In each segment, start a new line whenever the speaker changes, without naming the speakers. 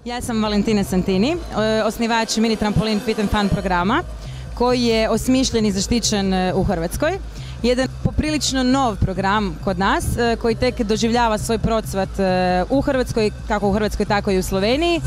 Ja sam Valentina Santini, osnivač Mini Trampolin Fit and Fun programa koji je osmišljen i zaštićen u Hrvatskoj. Jedan poprilično nov program kod nas koji tek doživljava svoj procvat u Hrvatskoj, kako u Hrvatskoj tako i u Sloveniji.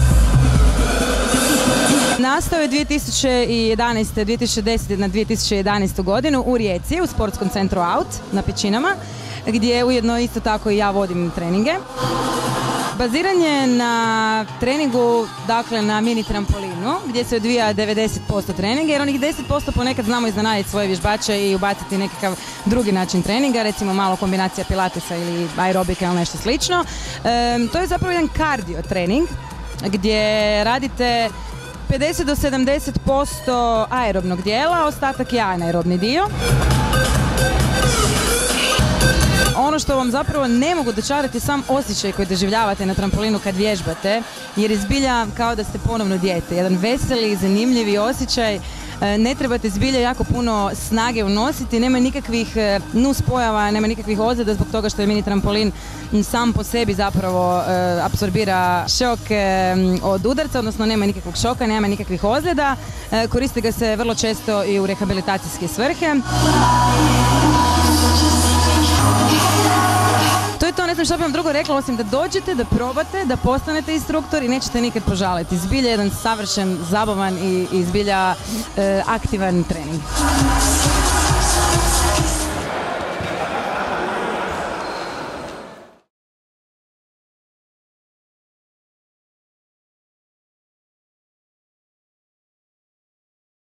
Nastao je 2010. na 2011. godinu u Rijeci, u sportskom centru Out na Pećinama, gdje ujedno isto tako i ja vodim treninge. Baziran je na treningu, dakle na mini trampolinu, gdje se odvija 90% treninga, jer onih 10% ponekad znamo iznenaditi svoje vježbače i ubaciti nekakav drugi način treninga, recimo malo kombinacija pilatesa ili aerobika ili nešto slično. To je zapravo jedan kardio trening, gdje radite 50 do 70% aerobnog dijela, ostatak je anaerobni dio. Ono što vam zapravo ne mogu dočarati sam osjećaj koji doživljavate na trampolinu kad vježbate, jer je zbilja kao da ste ponovno dijete. Jedan veseli, zanimljivi osjećaj. Ne trebate zbilja jako puno snage unositi, nema nikakvih nuspojava, nema nikakvih ozljeda zbog toga što je mini trampolin sam po sebi zapravo apsorbira šok od udarca, odnosno nema nikakvog šoka, nema nikakvih ozljeda. Koristi ga se vrlo često i u rehabilitacijske svrhe. To je to, ne znam što bih vam drugo rekla, osim da dođete, da probate, da postanete instruktor i nećete nikad požaliti. Zbilja jedan savršen, zabavan i zbilja aktivan trening.